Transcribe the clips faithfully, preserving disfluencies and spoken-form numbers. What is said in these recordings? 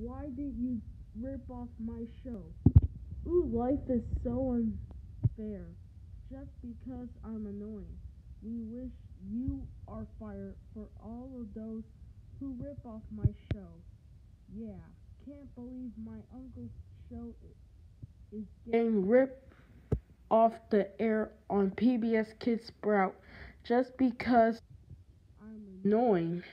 why did you rip off my show? Ooh, life is so unfair. Just because I'm annoying. We wish you are fired for all of those who rip off my show. Yeah, can't believe my uncle's show is getting ripped off the air on P B S Kids Sprout just because I'm annoying.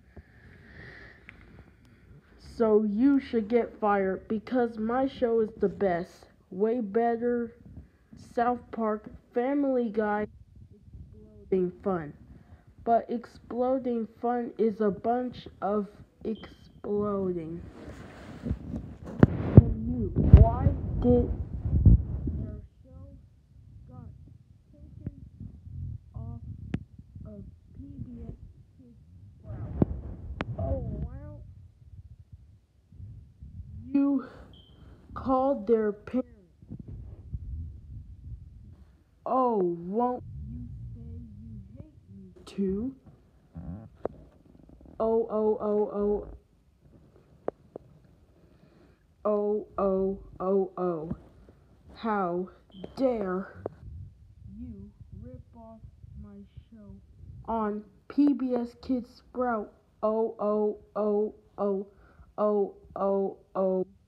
So you should get fired because my show is the best. Way better. South Park, Family Guy, exploding fun. But exploding fun is a bunch of exploding. And you, why did our show got taken off of P B S Kids Sprout? Oh, wow. You called their parents. Oh, won't you say you hate me too? Oh, oh, oh, oh. Oh, oh, oh, oh. How dare you rip off my show on P B S Kids Sprout? Oh, oh, oh, oh, oh, oh, oh.